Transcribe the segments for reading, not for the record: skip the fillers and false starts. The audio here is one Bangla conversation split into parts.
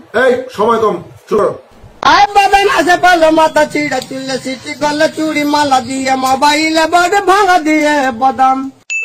এই সময় কম, শুরু করো। আয় বাদান আসে পালো মাথা চিড়া চুলে সিটি গলে চুড়ি মালা দিয়ে মোবাইলে বড় ভাঙা দিয়ে বাদাম।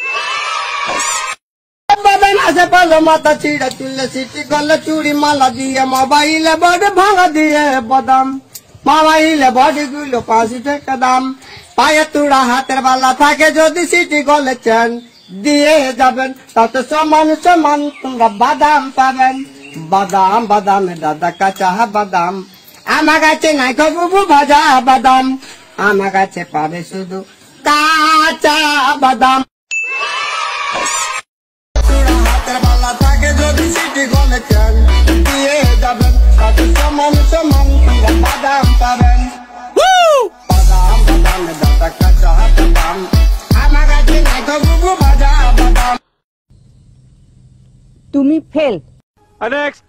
বাদান আসে পালো মাথা চিড়া চুলে সিটি গলে চুড়ি মালা দিয়ে মোবাইলে বড় ভাঙা দিয়ে বাদাম। মোবাইলে বডি গুলো 5 টাকা দাম। পায়ে তুড়া হাতের বালা থাকে যদি সিটি গলে চেন দিয়ে যাবেন তাতে সমান সমান তোমরা বাদাম পাবেন। বাদাম বাদাম দাদা কাঁচা বাদাম আমার কাছে নাই বুবু ভাজা বাদাম আমার কাছে পাবে শুধু কাঁচা বাদাম। হাতের বালা থাকে যদি সিটি গলে চেন দিয়ে যাবেন তাতে সমান সমান তোমরা বাদাম পাবেন। বাদাম বাদাম দাদা কাঁচা বাদাম আমার কাছে নাই বুবু ভাজা বাদাম। তুমি ফেল। নেক্সট।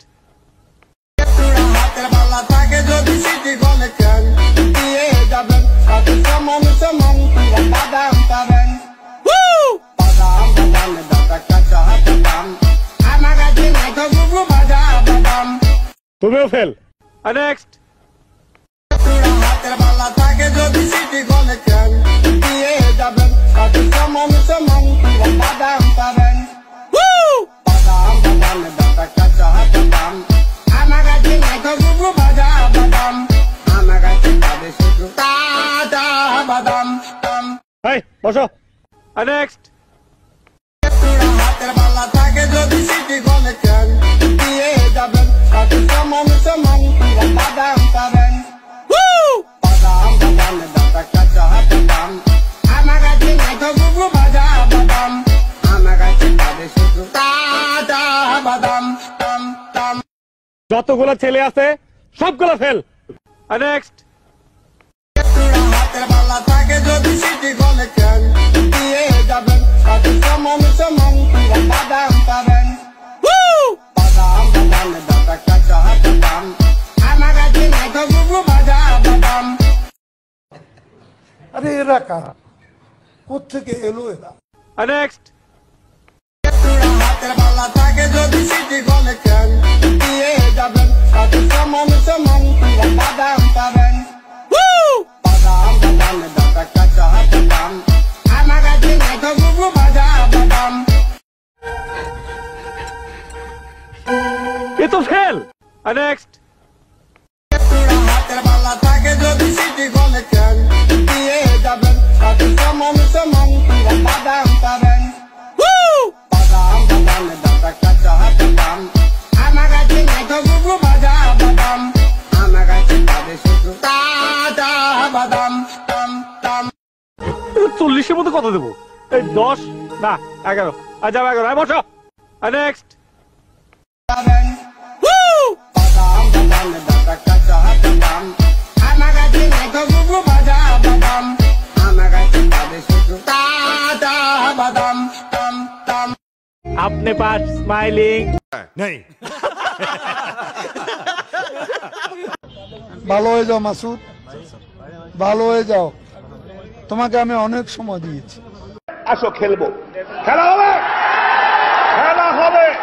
হাতের বালা থাকে যদি সিটি গলে চেন দিয়ে যাবেন তাতে সমান সমান তোমরা বাদাম পাবেন। বাদাম বাদাম দাদা কাঁচা বাদাম আমার কাছে নাই বুবু ভাজা বাদাম। তুমিও ফেল। নেক্সট। হাতের বালা থাকে যদি সিটি গলে চেন দিয়ে যাবেন তাতে সমান সমান তোমরা বাদাম পাবেন। বাদাম বাদাম দাদা কাঁচা বাদাম আমার কাছে নাই বুবু ভাজা বাদাম আমার কাছে পাবে শুধু কাঁচা বাদাম। এই বসো। নেক্সট। হাতের বালা থাকে যদি সিটি গলে চেন দিয়ে যাবেন তাতে সমান সমান তোমরা বাদাম পাবেন। বাদাম বাদাম দাদা কাঁচা বাদাম আমার কাছে নাই বুবু ভাজা বাদাম আমার কাছে পাবে শুধু কাঁচা বাদাম। যতগুলো ছেলে আছে সবগুলো ফেল। নেক্সট। হাতের বালা থাকে যদি সিটি গলে চেন দিয়ে যাবেন তাতে সমান সমান তোমরা বাদাম পাবেন। বাদাম বাদাম দাদা কাঁচা বাদাম আমার কাছে নাই বুবু ভাজা বাদাম। আরে এরা কারা, কোত্থেকে এলো এরা? নেক্সট। হাতের বালা থাকে যদি সিটি গলে চেন দিয়ে যাবেন তাতে সমান সমান তোমরা বাদাম পাবেন। বাদাম বাদাম দাদা কাঁচা বাদাম আমার কাছে নাই বুবু ভাজা বাদাম। এ তো ফেল। নেক্সট। হাতের বালা থাকে যদি সিটি গলে চেন দিয়ে যাবেন তাতে সমান সমান তোমরা বাদাম পাবেন। বাদাম বাদাম দাদা কাঁচা বাদাম আমার কাছে নাই বুবু ভাজা বাদাম আমার কাছে পাবে শুধু কাঁচা বাদাম। 40-এর মধ্যে কত দেবো? এই 10 না 11। আচ্ছা 11। বসো। নেক্সট। বাদাম বাদাম দাদা কাঁচা বাদাম আমার কাছে নাই বুবু ভাজা বাদাম আমার কাছে পাবে শুধু কাঁচা বাদাম। আপনি পাস স্মাইলিং নেই। ভালো হয়ে যাও মাসুদ, ভালো হয়ে যাও, তোমাকে আমি অনেক সময় দিয়েছি। আসো খেলবো, খেলা হবে, খেলা হবে।